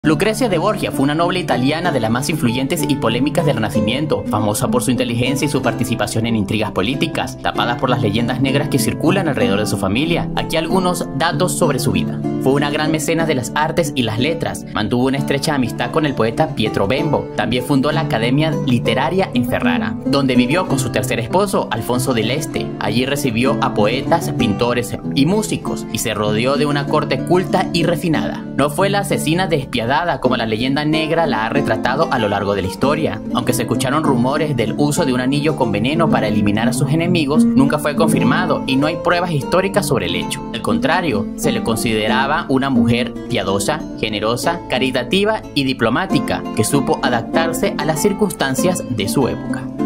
Lucrecia de Borgia fue una noble italiana de las más influyentes y polémicas del Renacimiento, famosa por su inteligencia y su participación en intrigas políticas, tapadas por las leyendas negras que circulan alrededor de su familia. Aquí algunos datos sobre su vida. Fue una gran mecenas de las artes y las letras, mantuvo una estrecha amistad con el poeta Pietro Bembo, también fundó la Academia Literaria en Ferrara, donde vivió con su tercer esposo, Alfonso del Este. Allí recibió a poetas, pintores y músicos, y se rodeó de una corte culta y refinada. No fue la asesina despiadada como la leyenda negra la ha retratado a lo largo de la historia. Aunque se escucharon rumores del uso de un anillo con veneno para eliminar a sus enemigos, nunca fue confirmado y no hay pruebas históricas sobre el hecho. Al contrario, se le consideraba una mujer piadosa, generosa, caritativa y diplomática que supo adaptarse a las circunstancias de su época.